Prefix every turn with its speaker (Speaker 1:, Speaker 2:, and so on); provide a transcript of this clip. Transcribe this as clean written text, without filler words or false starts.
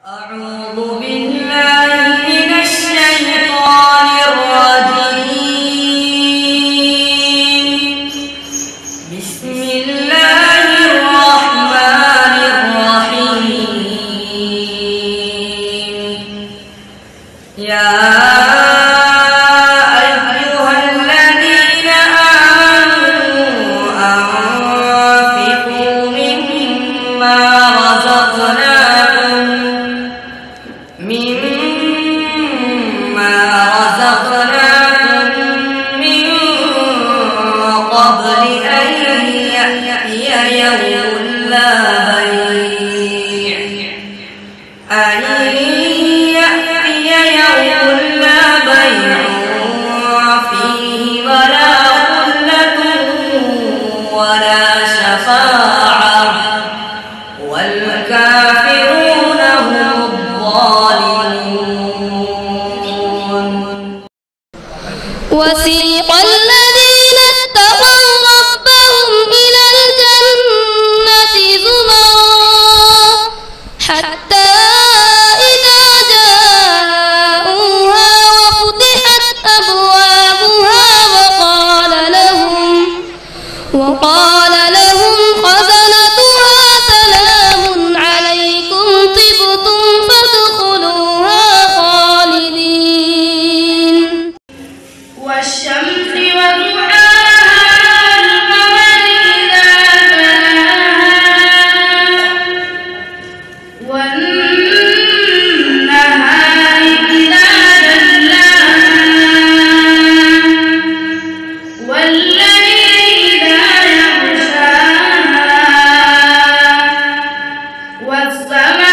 Speaker 1: أعوذ بالله من الشيطان الرجيم. بسم الله الرحمن الرحيم. يا أيها الذين آمنوا أنفقوا مما رزقناكم من قبل أن يأتي يوم لا بيع فيه ولا خلة ولا شفاعة والكافرون هم الظالمون.
Speaker 2: وسيق الذين اتقوا ربهم إلى الجنة زمرا حتى إذا جاءوها وفتحت أبوابها وقال لهم خزنتها سلام عليكم طبتم فادخلوها خالدين.
Speaker 3: والشمس وضحاها والقمر إذا تلاها والنهار إذا جلاها والليل إذا يغشاها والسماء